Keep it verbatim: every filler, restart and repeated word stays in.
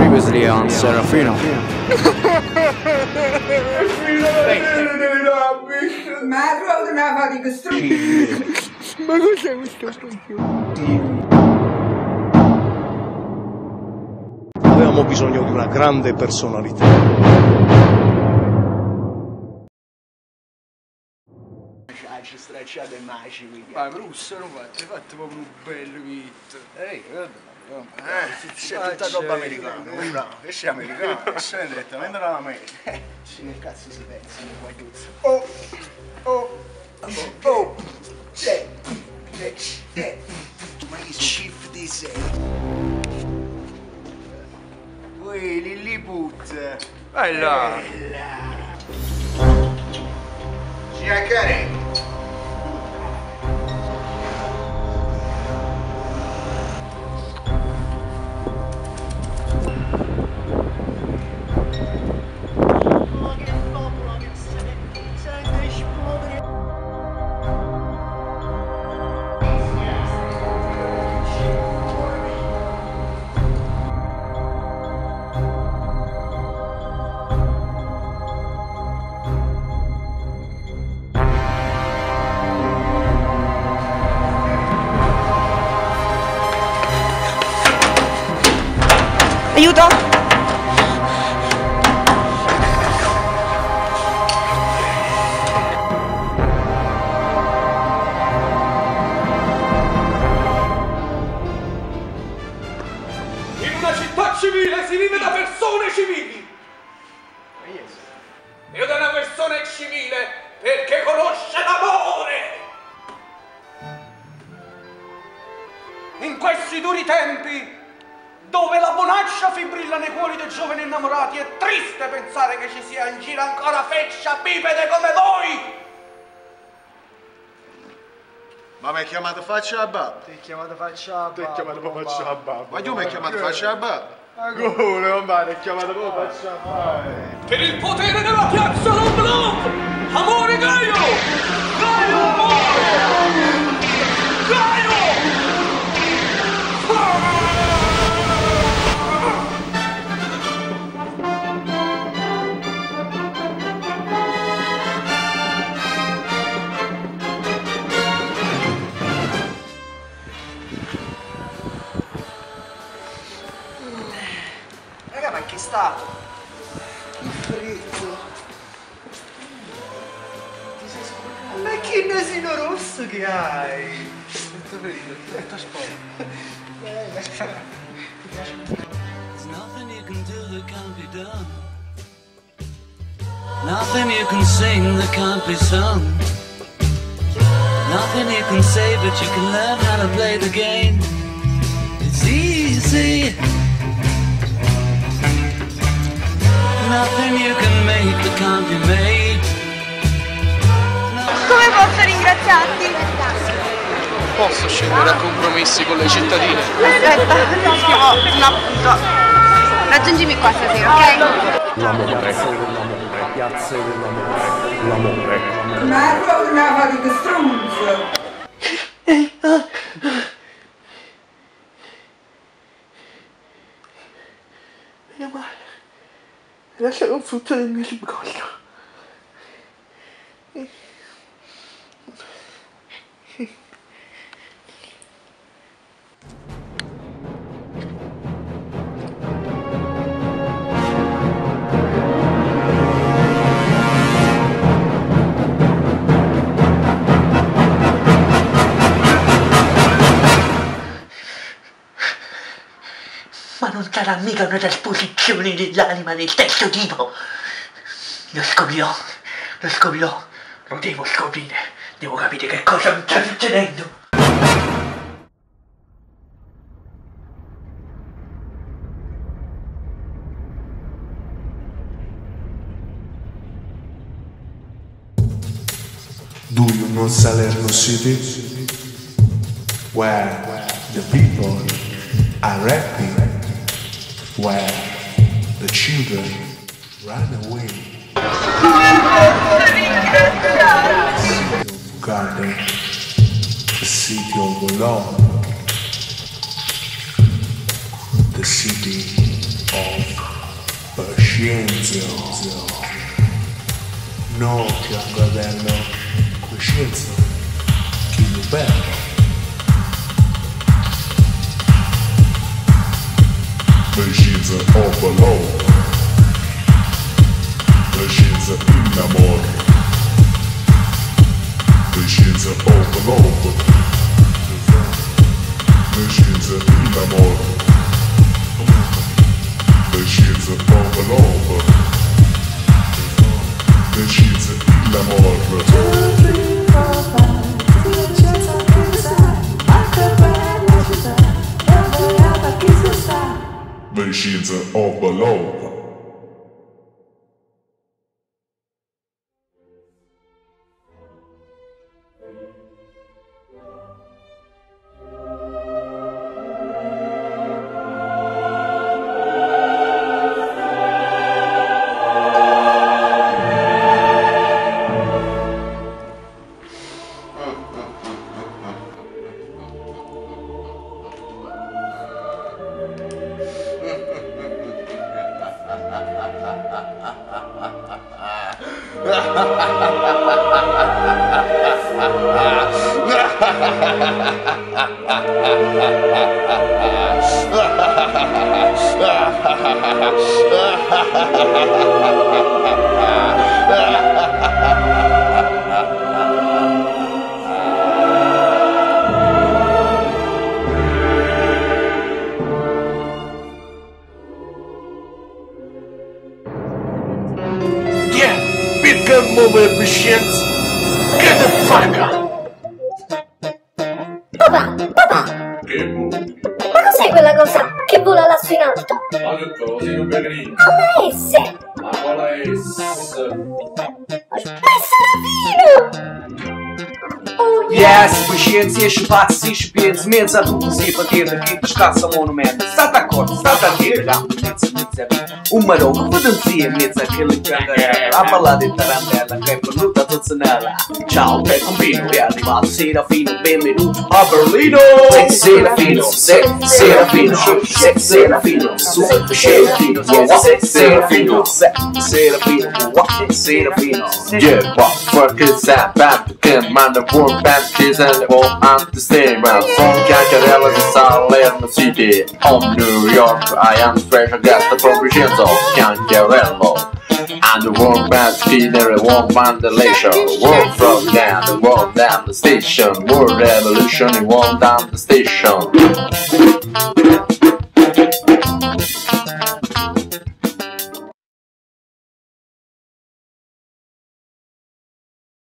Previously on Serafino. Ma proprio una fatica struttura. Ma cos'è questo stronzo? Avevamo bisogno di una grande personalità. Ci stracciate mai ci vedi. Ma russo non fate, fate proprio un bel hit. Ehi, guarda. Eh, c'è tutta roba americana, bravo, che sei americano, che sei direttamente dall'America. Eh, che cazzo si pensa di qua giù? Oh, oh, oh, c'è, c'è, c'è. Ma che shift sei? Ui, Lilliput. Vai là. Giacare. Aiuto! In una città civile si vive da persone civili! Io da una persona è civile perché conosce l'amore! In questi duri tempi, dove la bonaccia fibrilla nei cuori dei giovani innamorati, è triste pensare che ci sia in giro ancora feccia bipede come voi! Ma mi hai chiamato faccia a babbo? Ti hai chiamato faccia a babbo. Ti hai chiamato proprio faccia a babbo. Ma tu mi hai chiamato faccia a babbo? Ma come, mamma, ti hai chiamato proprio faccia a babbo? Per il potere della piazza Lomblov! Amore Gaio! Gaio amore! Gaio! Raga, ma che è stato? Fritto. Ma che nasino rosso che hai? Aspetta, There's nothing you can do that can't be done. Nothing you can sing that can't be sung. Nothing you can say, but you can learn how to play the game. It's easy. Nothing you can make that can't be made. Come posso ringraziarti? Posso scendere a compromessi con le cittadine. Aspetta, scrivo un appunto. Raggiungimi qua stasera, ok? L'amore, l'amore, piazze dell'amore, l'amore. Ma proprio una fatica strunza. mia madre. Lasciare un frutto del mio ribrollo. Ma non sarà mica una trasposizione dell'anima del terzo tipo. Lo scoprirò, lo scoprirò, lo devo scoprire, devo capire che cosa mi sta succedendo. Do you know Salerno City? Where the people are happy, where the children run away. Garden, the city of love, the city of pazienza. No, Piangadello, coscienza, chi lo bello. Pazienza of love, pazienza in amore, pazienza of love, pazienza in amore, pazienza of love, pazienza in amore. Pazienza of love. Good movie, patience. Get the fuck up. Papà, papà. Che movie? Ma cos'è quella cosa che vola lassù in alto? Ma che cosa, non Pellegrino? Come esse? Ma quale esse? Ma è Serafino! Oh Yes, pacienza, esce pazzi, esce piedi, mezza tutti si patete, chi descassa monumento. State d'accordo, state a dire, mezza, mezza, un marocco, potenzi e mezza che le cangarella, a ballare di tarantella, che è venuta Tozzanella. Ciao, per compino, è arrivato Serafino, benvenuto a Berlino. Sexy Serafino, sexy Serafino, sexy Serafino, super Serafino, sexy Serafino, sexy Serafino, what Serafino. Yeah, what fuck is that? Back to Kim, man, the world band is and won't understand. Man, from Cacciarella to Salerno City, on New York, I am special guest from Vincenzo, Cacciarello. And the world band killer, one band elation. World from down, the world down the station. World revolution, one down the station.